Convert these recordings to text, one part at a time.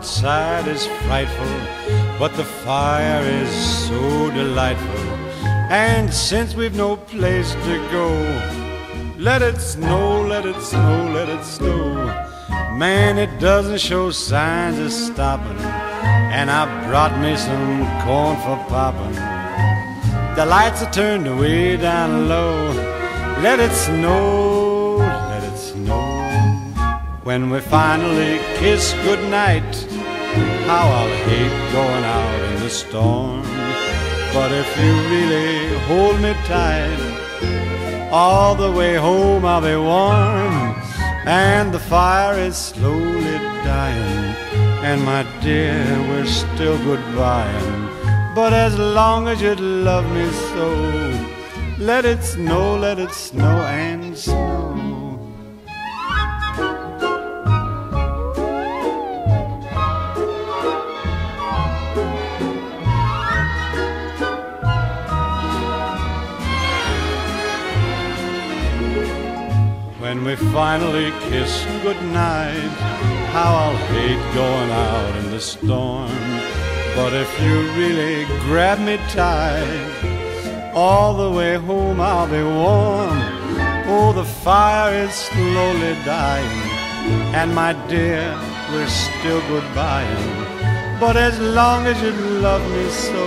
outside is frightful, but the fire is so delightful. And since we've no place to go, let it snow, let it snow, let it snow. Man, it doesn't show signs of stopping, and I brought me some corn for popping. The lights are turned way down low. Let it snow, let it snow. When we finally kiss goodnight, how I'll hate going out in the storm. But if you really hold me tight, all the way home I'll be warm. And the fire is slowly dying, and my dear, we're still goodbying. But as long as you love me so, let it snow and snow. When we finally kiss goodnight, how I'll hate going out in the storm. But if you really grab me tight, all the way home I'll be warm. Oh, the fire is slowly dying, and my dear, we're still goodbying. But as long as you love me so,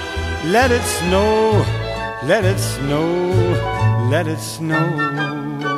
let it snow, let it snow, let it snow.